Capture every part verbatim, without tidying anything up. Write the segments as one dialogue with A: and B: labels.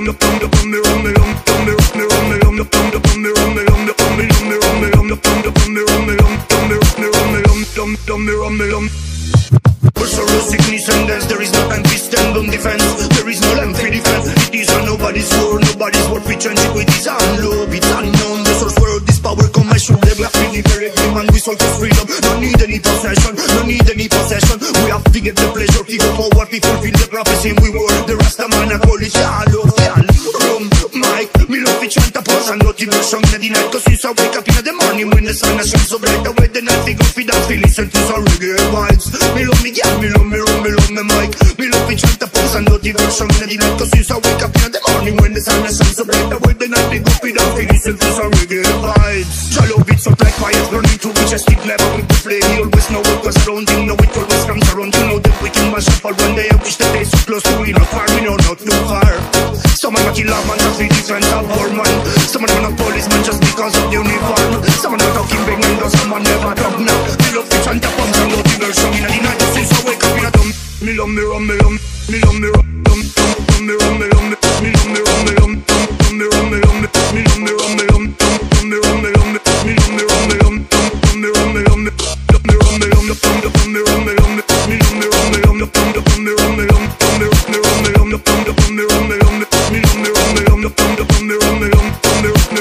A: For resignation, there is no time to stand on defense. There is no land for defense. It is on nobody's war, nobody's worth we change it with this unlove. It's unknown, the source where this power come my shoulder. We have to liberate the man, we sold for freedom. Don't need any possession, don't need any possession. We have to get the pleasure, to go forward, to fulfill the prophecy. We were the Rasta man, I call it shallow. Rum, Mike, me love it, chant a pause and motivation. The night, cause since I wake up in the morning when the sun shines so bright away, the night we go feed and feel listen to some reggae vibes. Me love me, yeah, me love me, rum, me love me, Mike. Me love it, chant a pause and motivation. The night, cause since I wake up in the morning when the sun shines so bright away, the night we go feed and feel listen to some reggae vibes. I love it, so like fire, burning to reach a steep level with the flame. You always know what goes around, you know it always comes around. You know that we can mash up all one day. I wish the day so close to we not far, we know not too far. Someone want to kill a man just for defense of war man. Someone want a policeman just because of the uniform. Someone want talking big and does someone never talk now. Me love to chant up and no diversion in the night just since I wake up in a dumb. Me love me rum me rum, me love me rum dum dum me rum me rum me love me rum me rum dum dum me rum me rum me love me rum me rum dum dum me rum me rum me love me rum me rum dum dum me rum me rum me love me rum me rum dum dum me rum me rum me love me rum me rum dum dum me rum me rum dum me rum me rum me rum dum dum me rum me rum me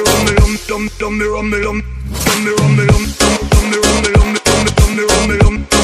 A: Dum dum me rum me rum, dum me rum me rum, dum dum me rum me rum, dum dum me rum me rum.